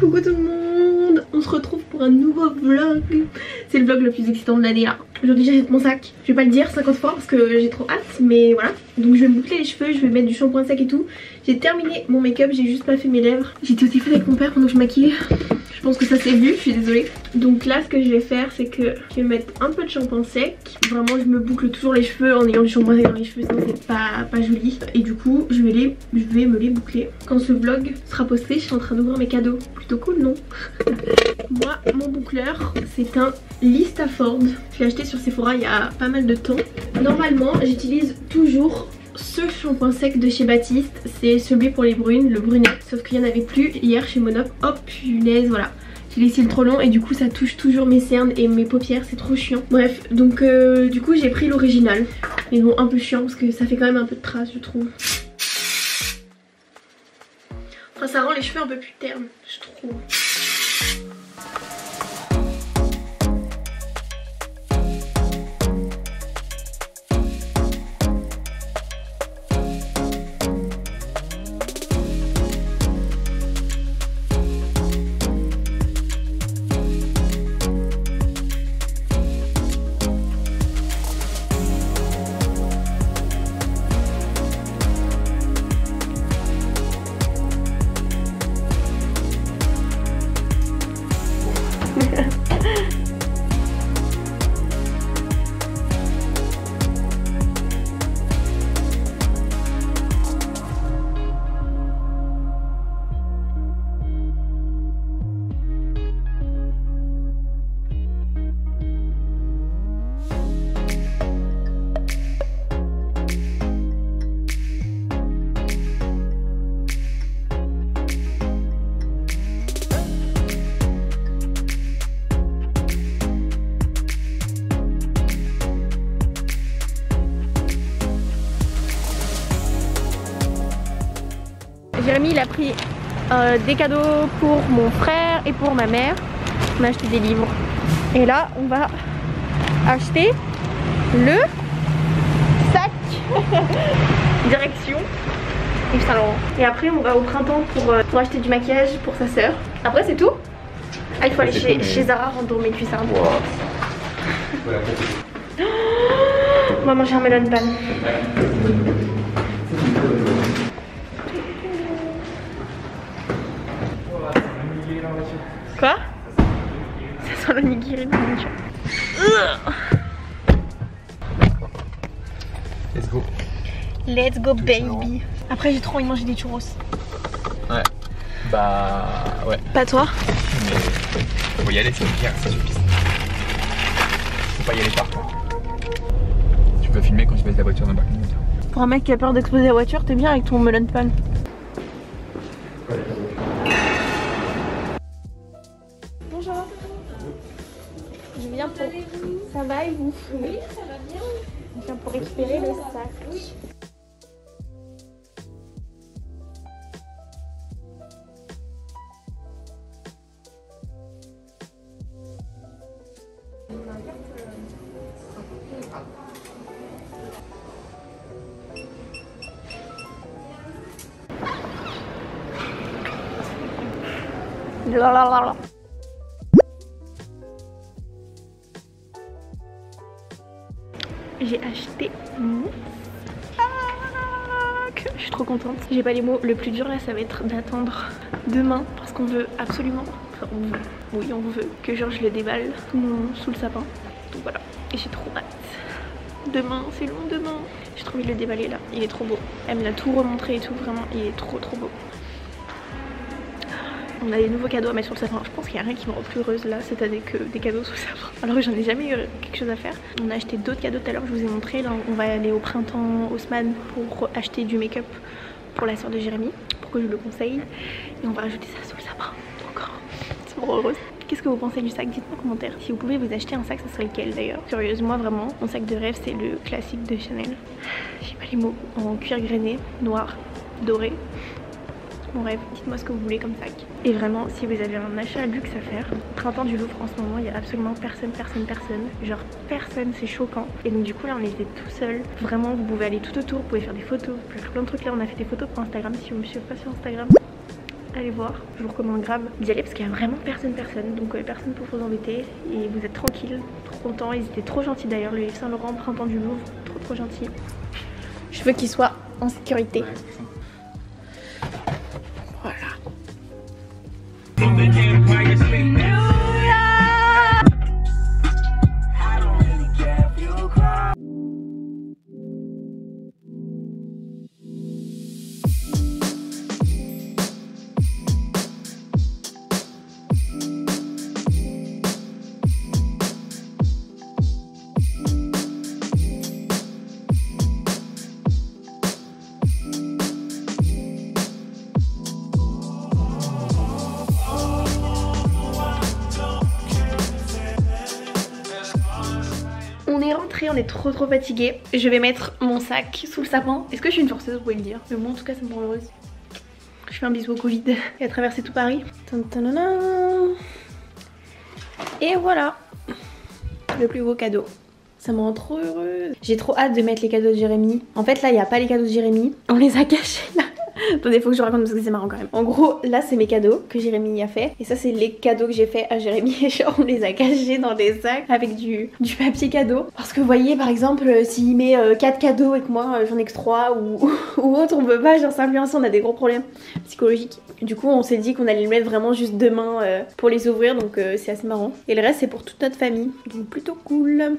Coucou tout le monde, on se retrouve pour un nouveau vlog. C'est le vlog le plus excitant de l'année là. Aujourd'hui j'achète mon sac, je vais pas le dire 50 fois parce que j'ai trop hâte, mais voilà. Donc je vais me boucler les cheveux, je vais mettre du shampoing sec et tout. J'ai terminé mon make-up, j'ai juste pas fait mes lèvres. J'étais au téléphone avec mon père pendant que je maquillais. Je pense que ça s'est vu, je suis désolée. Donc là ce que je vais faire c'est que je vais mettre un peu de shampoing sec. Vraiment je me boucle toujours les cheveux en ayant du shampoing sec dans les cheveux, sinon c'est pas joli. Et du coup je vais me les boucler. Quand ce vlog sera posté, je suis en train d'ouvrir mes cadeaux. Plutôt cool non? Moi mon boucleur c'est un Lee Stafford. Je l'ai acheté sur Sephora il y a pas mal de temps. Normalement j'utilise toujours ce shampoing sec de chez Baptiste, c'est celui pour les brunes, le brunet. Sauf qu'il n'y en avait plus hier chez Monop. Oh punaise, voilà. J'ai laissé le trop long et du coup ça touche toujours mes cernes et mes paupières, c'est trop chiant. Bref, donc du coup j'ai pris l'original. Mais bon, un peu chiant parce que ça fait quand même un peu de traces je trouve. Enfin ça rend les cheveux un peu plus ternes, je trouve. Jérémy il a pris des cadeaux pour mon frère et pour ma mère. On a acheté des livres. Et là on va acheter le sac. Direction Yves Saint Laurent. Et après on va au printemps pour acheter du maquillage pour sa soeur. Après c'est tout. Ah il faut aller chez Zara rendre mes cuissards. On va manger un melon pan. Quoi? Ça sent le nigiri dans la voiture. Let's go. Let's go baby. Après j'ai trop envie de manger des churros. Ouais. Bah ouais. Pas toi? Mais faut y aller, c'est bien, ça suffit. Faut pas y aller par contre. Tu peux filmer quand tu baisses la voiture dans le parking. Pour un mec qui a peur d'exploser la voiture, t'es bien avec ton melon pan. Bonjour. Je viens pour... Ça va et vous? Oui, ça va bien. Je viens pour récupérer le sac. Oui. Lalalala. J'ai acheté mon sac. Je suis trop contente. J'ai pas les mots. Le plus dur là ça va être d'attendre demain parce qu'on veut absolument, enfin on veut, oui on veut que genre je le déballe sous le sapin. Donc voilà. Et j'ai trop hâte. Demain, c'est long demain. J'ai trop envie de le déballer là. Il est trop beau. Elle me l'a tout remontré et tout. Vraiment, il est trop beau. On a des nouveaux cadeaux à mettre sur le sapin. Je pense qu'il n'y a rien qui me rend plus heureuse là cette année que des cadeaux sous le sapin. Alors que j'en ai jamais eu quelque chose à faire. On a acheté d'autres cadeaux tout à l'heure, je vous ai montré. Là on va aller au printemps Haussmann pour acheter du make-up pour la soeur de Jérémy, pour que je le conseille. Et on va rajouter ça sous le sapin. Encore. C'est trop heureuse. Qu'est-ce que vous pensez du sac? Dites-moi en commentaire. Si vous pouvez vous acheter un sac, ça serait lequel d'ailleurs? Curieuse, moi vraiment, mon sac de rêve c'est le classique de Chanel. J'ai pas les mots. En cuir grainé, noir, doré. Mon rêve, dites-moi ce que vous voulez comme sac. Et vraiment, si vous avez un achat luxe à faire, printemps du Louvre en ce moment, il y a absolument personne. Genre personne, c'est choquant. Et donc du coup là on était tout seul. Vraiment vous pouvez aller tout autour, vous pouvez faire des photos, vous pouvez faire plein de trucs. Là on a fait des photos pour Instagram. Si vous me suivez pas sur Instagram, allez voir, je vous recommande grave d'y aller parce qu'il y a vraiment personne, donc personne pour vous embêter et vous êtes tranquille, trop content. Ils étaient trop gentils d'ailleurs, le Yves Saint Laurent Printemps du Louvre, trop gentil. Je veux qu'ils soient en sécurité. Voilà. On est rentré, on est trop fatigué. Je vais mettre mon sac sous le sapin. Est-ce que je suis une forceuse, vous pouvez le dire. Mais moi en tout cas ça me rend heureuse. Je fais un bisou au Covid et à traverser tout Paris. Et voilà, le plus beau cadeau. Ça me rend trop heureuse. J'ai trop hâte de mettre les cadeaux de Jérémy. En fait là il n'y a pas les cadeaux de Jérémy. On les a cachés là. Attendez, faut que je raconte parce que c'est marrant quand même. En gros, là c'est mes cadeaux que Jérémy a fait. Et ça c'est les cadeaux que j'ai fait à Jérémy. Et genre on les a cachés dans des sacs avec du papier cadeau. Parce que vous voyez par exemple s'il met 4 cadeaux et que moi j'en ai que 3 ou autre, on peut pas genre s'influencer, on a des gros problèmes psychologiques. Du coup on s'est dit qu'on allait le mettre vraiment juste demain pour les ouvrir. Donc c'est assez marrant. Et le reste c'est pour toute notre famille. Donc plutôt cool.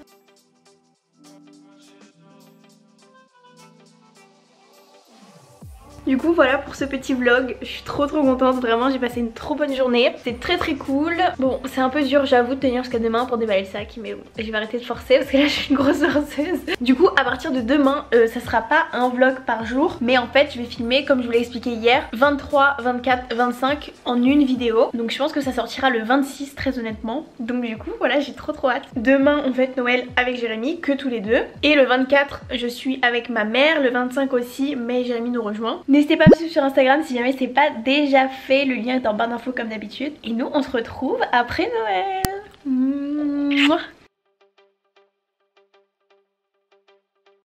Du coup voilà pour ce petit vlog, je suis trop contente, vraiment j'ai passé une trop bonne journée, c'était très cool. Bon c'est un peu dur j'avoue de tenir jusqu'à demain pour déballer le sac, mais bon je vais arrêter de forcer parce que là je suis une grosse forceuse. Du coup à partir de demain ça sera pas un vlog par jour, mais en fait je vais filmer comme je vous l'ai expliqué hier 23, 24, 25 en une vidéo. Donc je pense que ça sortira le 26 très honnêtement. Donc du coup voilà j'ai trop hâte. Demain on fête Noël avec Jérémy, que tous les deux. Et le 24 je suis avec ma mère, le 25 aussi mais Jérémy nous rejoint. N'hésitez pas à me suivre sur Instagram si jamais c'est pas déjà fait, le lien est en barre d'infos comme d'habitude. Et nous on se retrouve après Noël. Mouah.